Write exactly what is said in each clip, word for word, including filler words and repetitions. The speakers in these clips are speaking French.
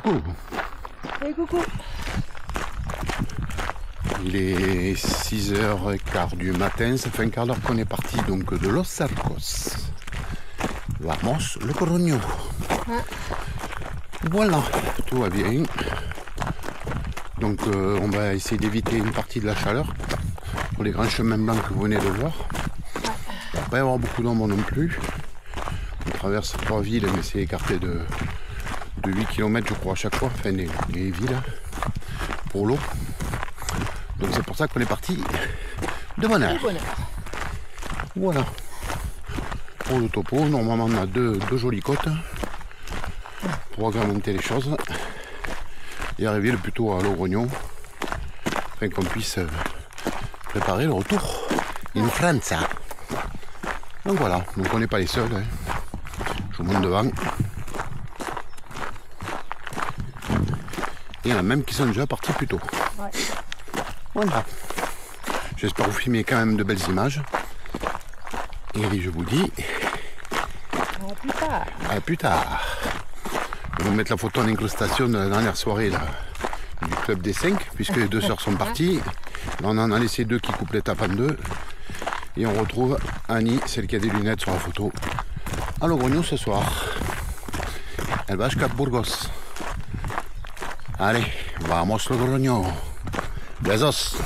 coucou. Et coucou. Il est six heures quinze du matin, ça fait un quart d'heure qu'on est parti donc de Los Arcos. Vamos Logroño. Ouais. Voilà, tout va bien. Donc euh, on va essayer d'éviter une partie de la chaleur pour les grands chemins blancs que vous venez de voir. Il ne va pas y avoir beaucoup d'ombre non plus. On traverse trois villes mais c'est écarté de, de huit kilomètres je crois à chaque fois, enfin les, les villes pour l'eau. Donc c'est pour ça qu'on est parti de bonne heure. Voilà. Pour le topo, normalement on a deux, deux jolies côtes pour agrémenter les choses et arriver le plus tôt à Logroño afin qu'on puisse préparer le retour in France. Donc voilà, donc on n'est pas les seuls. Hein. Je vous monte devant. Il y en a même qui sont déjà partis plus tôt. Ouais. Voilà. J'espère vous filmer quand même de belles images. Et je vous dis À plus tard. à plus tard. Je vais vous mettre la photo en incrustation de la dernière soirée là, du club des cinq, puisque les deux sœurs sont parties. Là, on en a laissé deux qui coupent l'étape en deux. Et on retrouve Annie, celle qui a des lunettes sur la photo, à Logroño ce soir. Elle va jusqu'à Burgos. Allez, vamos Logroño. Besos.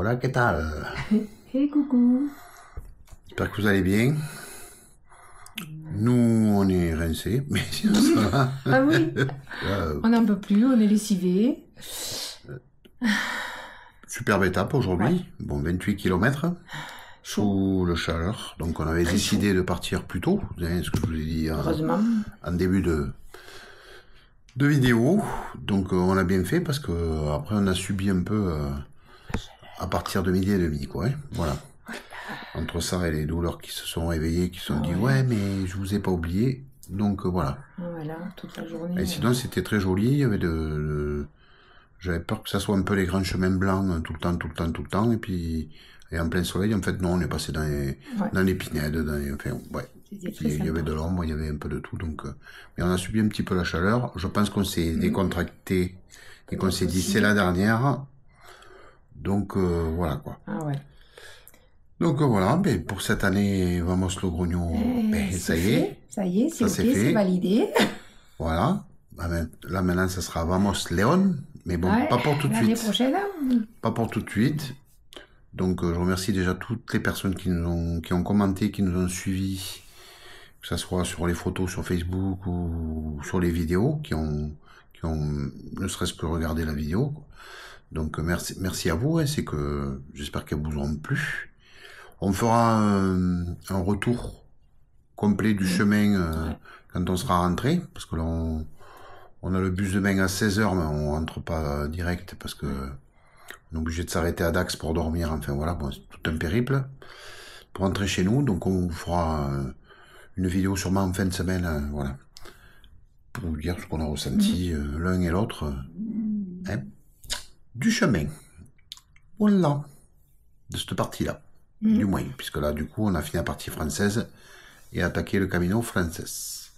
Hola, ¿qué tal? Hey, coucou. J'espère que vous allez bien. Nous, on est rincés, mais sinon ça va. Ah oui, Euh, on n'en peut plus, on est lessivés. superbe étape aujourd'hui. Bon, vingt-huit kilomètres sous le chaleur. Donc on avait Très décidé de partir plus tôt. Vous savez ce que je vous ai dit en, Heureusement. en début de, de vidéo. Donc euh, on a bien fait parce que euh, après on a subi un peu euh, à partir de midi et demi, quoi. Hein. Voilà. Entre ça et les douleurs qui se sont réveillées, qui se sont Ah dit ouais. ouais mais je vous ai pas oublié. Donc euh, voilà. Voilà, toute la journée. Et sinon c'était très joli. Il y avait de, de... J'avais peur que ça soit un peu les grands chemins blancs euh, tout le temps, tout le temps, tout le temps. Et puis et en plein soleil, en fait non, on est passé dans les Ouais. dans les pinèdes, dans les... enfin ouais. C'était très Il y avait sympa. de l'ombre, il y avait un peu de tout, donc euh, mais on a subi un petit peu la chaleur. Je pense qu'on s'est Mhm. décontracté et qu'on Peut-être s'est dit aussi. c'est la dernière. Donc euh, voilà quoi. Ah ouais. Donc euh, voilà, ben, pour cette année, Vamos Logroño, Eh, ben, c'est ça y est, fait. Ça y est, c'est Ça, ok, c'est fait. c'est validé. voilà. Ah ben, là maintenant, ça sera Vamos Léon, mais bon, Ouais, pas pour tout de l'année suite. prochaine, hein. Pas pour tout de suite. Donc euh, je remercie déjà toutes les personnes qui nous ont, qui ont commenté, qui nous ont suivis, que ce soit sur les photos sur Facebook ou sur les vidéos, qui ont, qui ont ne serait-ce que regardé la vidéo. Donc euh, merci, merci à vous, hein, c'est que j'espère qu'elles vous auront plu. On fera un, un retour complet du chemin euh, Ouais. quand on sera rentré, parce que là on, on a le bus demain à seize heures, mais on rentre pas direct parce que on est obligé de s'arrêter à Dax pour dormir, enfin voilà, bon, c'est tout un périple pour rentrer chez nous, donc on vous fera euh, une vidéo sûrement en fin de semaine, euh, voilà, pour vous dire ce qu'on a ressenti euh, l'un et l'autre euh, hein, du chemin. Voilà, de cette partie-là, Mhm. du moins, puisque là, du coup, on a fini la partie française et attaqué le Camino Frances.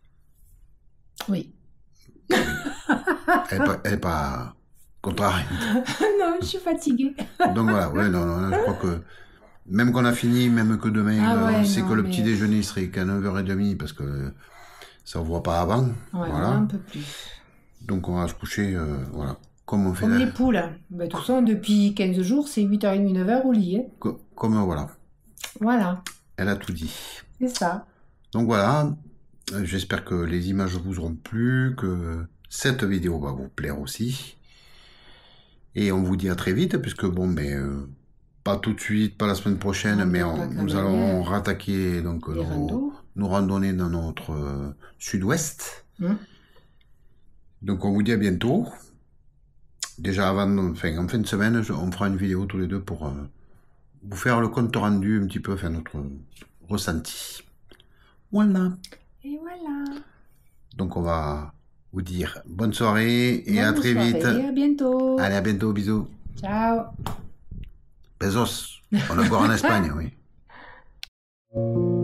Oui. Elle n'est pas, elle est pas contrariante. Non, je suis fatiguée. Donc voilà, ouais, non, non, je crois que même qu'on a fini, même que demain, Ah euh, on ouais, sait non, que le mais- petit déjeuner serait qu'à neuf heures trente parce que ça ne voit pas avant. Ouais, Voilà. un peu plus. Donc on va se coucher, euh, voilà, comme on fait Comme là. les poules. Ben, tout ça, depuis quinze jours, c'est huit heures trente, neuf heures au lit. Hein. Co- Comme voilà, Voilà, elle a tout dit. c'est ça. Donc voilà, euh, j'espère que les images vous auront plu, que cette vidéo va vous plaire aussi. Et on vous dit à très vite, puisque bon, ben, euh, pas tout de suite, pas la semaine prochaine, Non, mais non, on- pas nous comme allons hier. rattaquer donc, Les nos, randos. nos randonnées dans notre euh, sud-ouest. Hum. Donc on vous dit à bientôt. Déjà avant, de- enfin, en fin de semaine, je- on fera une vidéo tous les deux pour euh, vous faire le compte rendu un petit peu, enfin notre ressenti. Voilà. Et voilà. Donc on va vous dire bonne soirée et à Bonne très soirée, vite. à bientôt. Allez, à bientôt, bisous. Ciao. Besos. On est encore en Espagne, oui.